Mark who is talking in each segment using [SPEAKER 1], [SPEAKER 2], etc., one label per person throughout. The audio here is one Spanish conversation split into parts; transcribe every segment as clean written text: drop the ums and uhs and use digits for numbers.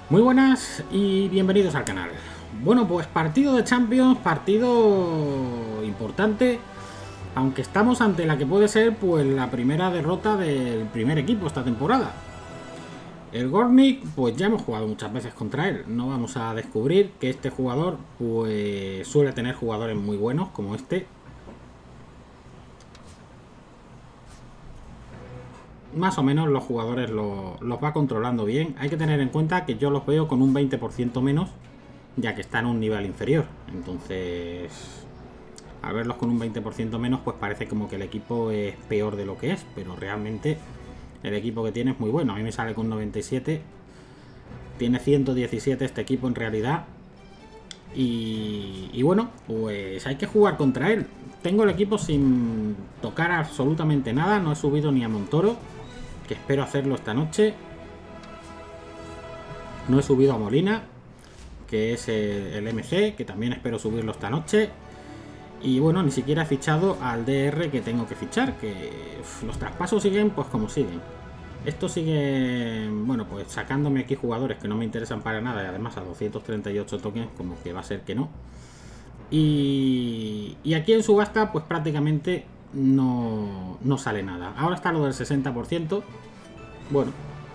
[SPEAKER 1] Muy buenas y bienvenidos al canal. Bueno, pues partido de Champions, partido importante, aunque estamos ante la que puede ser pues la primera derrota del primer equipo esta temporada. El Gornik, pues ya hemos jugado muchas veces contra él. No vamos a descubrir que este jugador pues suele tener jugadores muy buenos como este. Más o menos los jugadores los va controlando bien. Hay que tener en cuenta que yo los veo con un 20% menos, ya que están a un nivel inferior. Entonces, al verlos con un 20% menos, pues parece como que el equipo es peor de lo que es, pero realmente el equipo que tiene es muy bueno. A mí me sale con 97, tiene 117 este equipo en realidad. Y bueno, pues hay que jugar contra él. Tengo el equipo sin tocar absolutamente nada, no he subido ni a Montoro, que espero hacerlo esta noche. No he subido a Molina, que es el MC, que también espero subirlo esta noche. Y bueno, ni siquiera he fichado al DR que tengo que fichar, que los traspasos siguen pues como siguen. Esto sigue, bueno, pues sacándome aquí jugadores que no me interesan para nada y además a 238 tokens, como que va a ser que no. Y aquí en subasta pues prácticamente no sale nada. Ahora está lo del 60%. Bueno,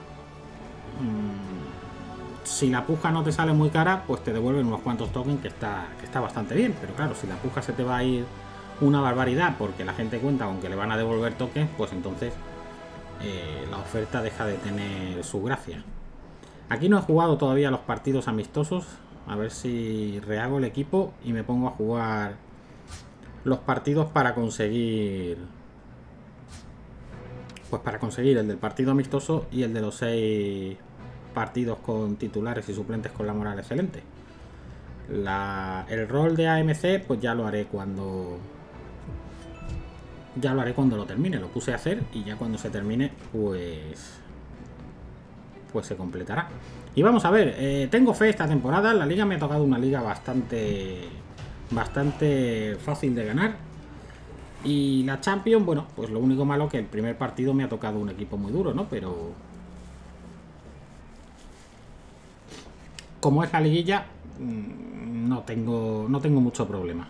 [SPEAKER 1] si la puja no te sale muy cara, pues te devuelven unos cuantos tokens, que está bastante bien. Pero claro, si la puja se te va a ir una barbaridad porque la gente cuenta aunque le van a devolver tokens, pues entonces la oferta deja de tener su gracia. Aquí no he jugado todavía los partidos amistosos. A ver si rehago el equipo y me pongo a jugar los partidos para conseguir, pues para conseguir el del partido amistoso y el de los 6 partidos con titulares y suplentes con la moral excelente. El rol de AMC pues ya lo haré cuando lo termine. Lo puse a hacer y ya cuando se termine pues se completará. Y vamos a ver, tengo fe esta temporada. La liga me ha tocado una liga bastante fácil de ganar. Y la Champions, bueno, pues lo único malo que el primer partido me ha tocado un equipo muy duro, ¿no? Pero como es la liguilla, no tengo mucho problema.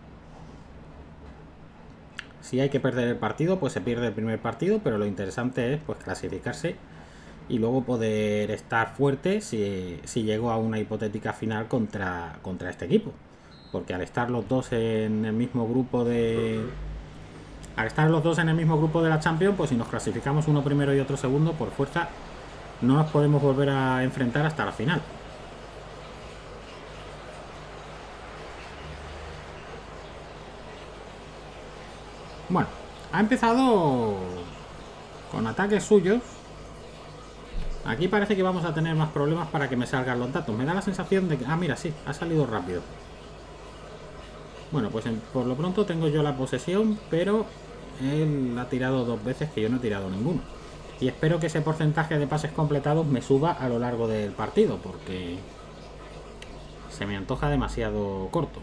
[SPEAKER 1] Si hay que perder el partido, pues se pierde el primer partido, pero lo interesante es pues clasificarse y luego poder estar fuerte si llego a una hipotética final contra este equipo. Porque al estar los dos en el mismo grupo de la Champions, pues si nos clasificamos uno primero y otro segundo, por fuerza no nos podemos volver a enfrentar hasta la final. Bueno, ha empezado con ataques suyos. Aquí parece que vamos a tener más problemas para que me salgan los datos. Me da la sensación de que... Ah, mira, sí, ha salido rápido. Bueno, pues por lo pronto tengo yo la posesión, pero él ha tirado 2 veces que yo no he tirado ninguno. Y espero que ese porcentaje de pases completados me suba a lo largo del partido, porque se me antoja demasiado corto.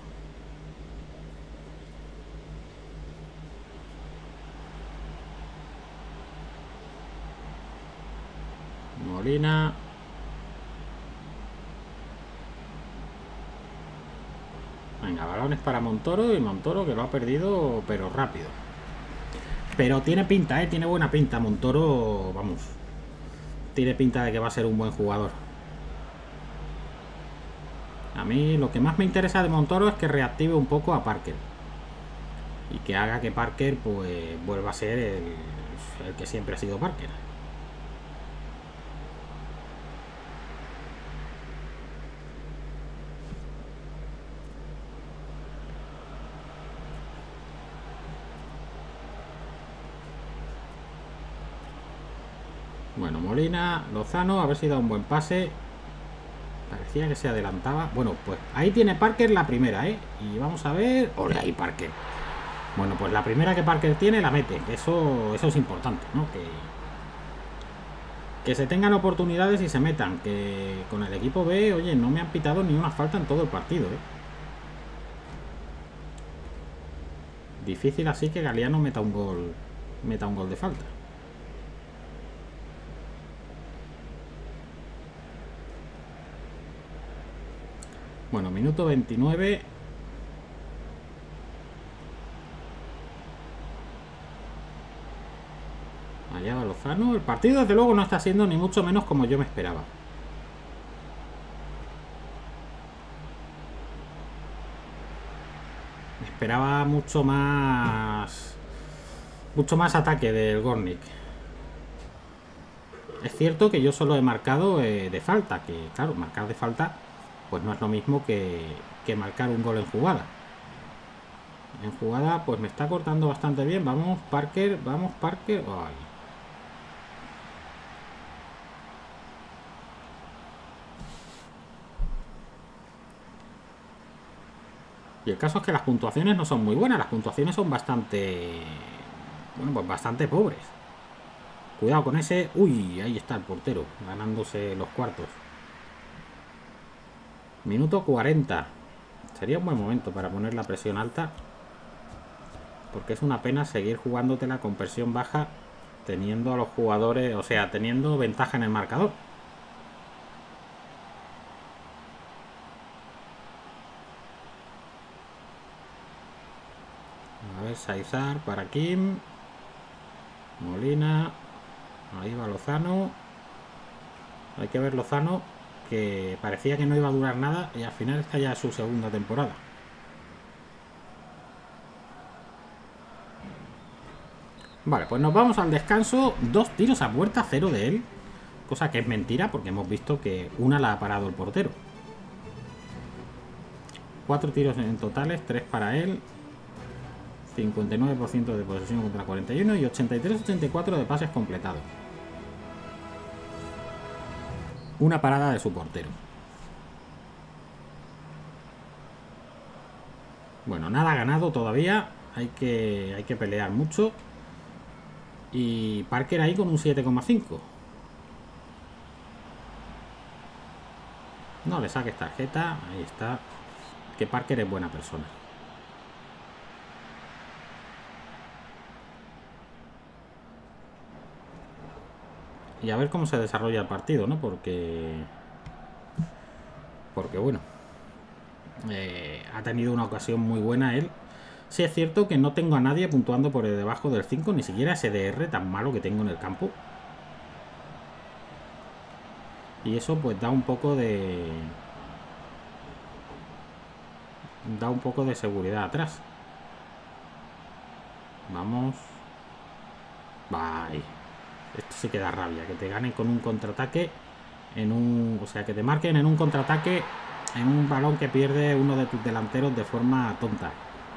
[SPEAKER 1] Molina. Venga, balones para Montoro, y Montoro que lo ha perdido, pero rápido. Pero tiene pinta, tiene buena pinta Montoro, vamos. Tiene pinta de que va a ser un buen jugador. A mí lo que más me interesa de Montoro es que reactive un poco a Parker. Y que haga que Parker pues vuelva a ser el que siempre ha sido Parker. Bueno, Molina, Lozano, a ver si da un buen pase. Parecía que se adelantaba. Bueno, pues ahí tiene Parker la primera, Y vamos a ver... ¡Ole ahí, Parker! Bueno, pues la primera que Parker tiene la mete. Eso es importante, ¿no? Que se tengan oportunidades y se metan. Que con el equipo B, oye, no me han pitado ni una falta en todo el partido, Difícil así que Galeano meta un gol de falta. Bueno, minuto 29. Allá va Lozano. El partido desde luego no está siendo ni mucho menos como yo me esperaba. Me esperaba mucho más ataque del Gornik. Es cierto que yo solo he marcado de falta, que claro, marcar de falta pues no es lo mismo que marcar un gol en jugada. En jugada pues me está cortando bastante bien. Vamos Parker, vamos Parker. Ay. Y el caso es que las puntuaciones no son muy buenas. Las puntuaciones son bastante... Bueno, pues bastante pobres. Cuidado con ese... Uy, ahí está el portero, ganándose los cuartos. Minuto 40. Sería un buen momento para poner la presión alta. Porque es una pena seguir jugándotela con presión baja teniendo a los jugadores... O sea, teniendo ventaja en el marcador. A ver, Saizar para Kim. Molina. Ahí va Lozano. Hay que ver Lozano, que parecía que no iba a durar nada y al final está ya su segunda temporada. Vale, pues nos vamos al descanso. 2 tiros a puerta, 0 de él. Cosa que es mentira porque hemos visto que una la ha parado el portero. 4 tiros en totales, 3 para él. 59% de posesión contra 41 y 83-84 de pases completados. Una parada de su portero. Bueno, nada ganado todavía. Hay que pelear mucho. Y Parker ahí con un 7,5. No le saques tarjeta. Ahí está. Que Parker es buena persona. Y a ver cómo se desarrolla el partido, ¿no? Porque bueno, ha tenido una ocasión muy buena él. Sí es cierto que no tengo a nadie puntuando por debajo del 5, ni siquiera SDR tan malo que tengo en el campo. Y eso pues da un poco de seguridad atrás. Vamos. Bye. Esto sí que da rabia, que te ganen con un contraataque o sea, que te marquen en un contraataque en un balón que pierde uno de tus delanteros de forma tonta.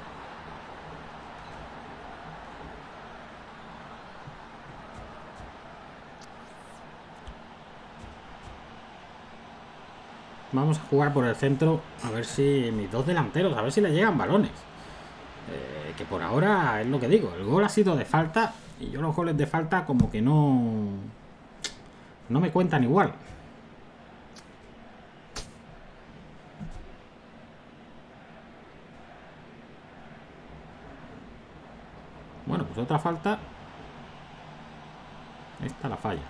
[SPEAKER 1] Vamos a jugar por el centro, a ver si mis dos delanteros, a ver si le llegan balones. Que por ahora es lo que digo, el gol ha sido de falta y yo los goles de falta como que no me cuentan igual. Bueno, pues otra falta. Esta la falla.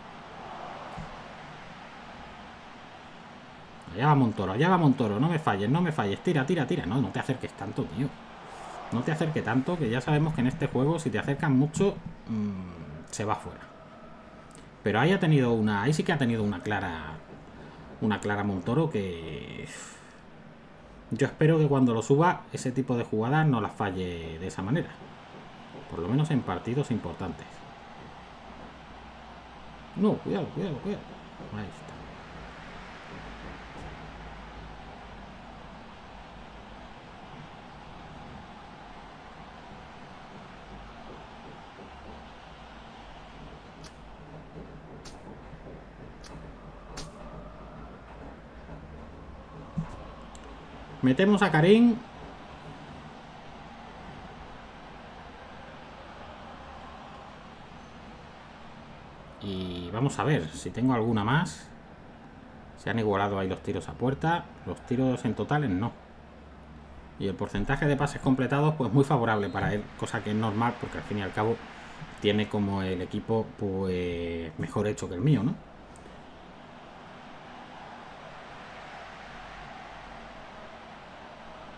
[SPEAKER 1] Allá va Montoro, no me falles, tira. No te acerques tanto, tío. No te acerques tanto, que ya sabemos que en este juego si te acercan mucho se va fuera. Pero ahí sí que ha tenido una clara Montoro, que yo espero que cuando lo suba ese tipo de jugadas no las falle de esa manera. Por lo menos en partidos importantes. No, cuidado. Ahí está. Metemos a Karim. Y vamos a ver si tengo alguna más. Se han igualado ahí los tiros a puerta. Los tiros en totales no. Y el porcentaje de pases completados pues muy favorable para él. Cosa que es normal porque al fin y al cabo tiene como el equipo pues mejor hecho que el mío, ¿no?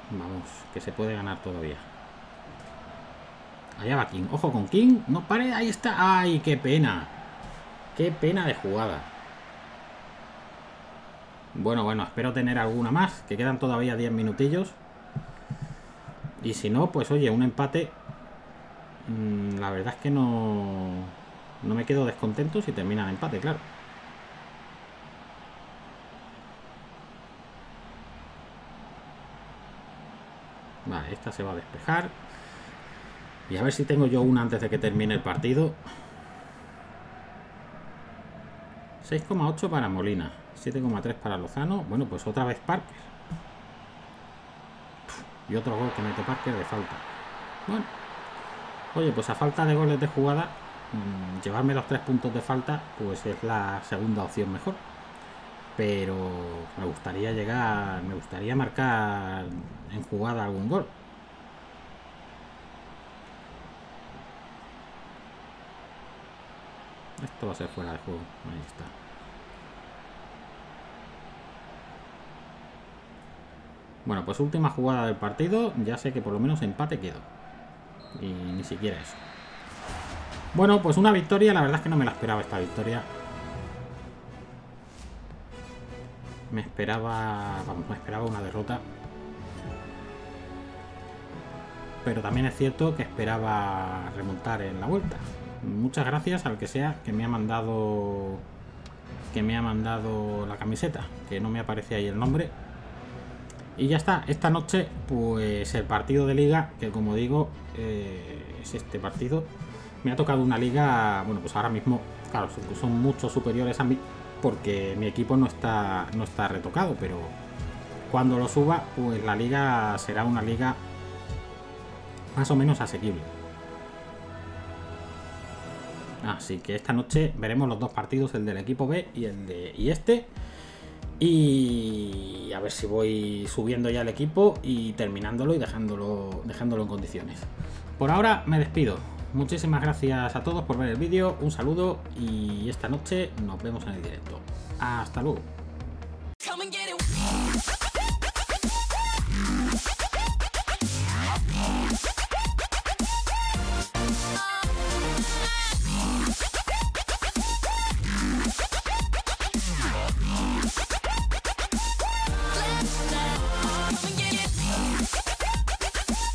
[SPEAKER 1] Vamos, que se puede ganar todavía. Allá va King. Ojo con King. No pare, ahí está. ¡Ay, qué pena! ¡Qué pena de jugada! Bueno, espero tener alguna más. Que quedan todavía 10 minutillos. Y si no, pues oye, un empate. La verdad es que no me quedo descontento si termina el empate, claro. Vale, esta se va a despejar. Y a ver si tengo yo una antes de que termine el partido. 6,8 para Molina. 7,3 para Lozano. Bueno, pues otra vez Parker. Y otro gol que mete Parker de falta. Bueno. Oye, pues a falta de goles de jugada, llevarme los 3 puntos de falta, pues es la segunda opción mejor. Pero me gustaría marcar en jugada algún gol. Esto va a ser fuera de juego. Ahí está. Bueno, pues última jugada del partido. Ya sé que por lo menos empate quedo. Y ni siquiera eso. Bueno, pues una victoria. La verdad es que no me la esperaba esta victoria. Me esperaba una derrota. Pero también es cierto que esperaba remontar en la vuelta. Muchas gracias al que sea que me ha mandado la camiseta, que no me aparece ahí el nombre. Y ya está, esta noche pues el partido de liga, que como digo es este partido. Me ha tocado una liga, bueno, pues ahora mismo, claro, son mucho superiores a mí, porque mi equipo no está retocado, pero cuando lo suba, pues la liga será una liga más o menos asequible. Así que esta noche veremos los dos partidos, el del equipo B y este. Y a ver si voy subiendo ya el equipo y terminándolo y dejándolo en condiciones. Por ahora me despido. Muchísimas gracias a todos por ver el vídeo. Un saludo y esta noche nos vemos en el directo. Hasta luego.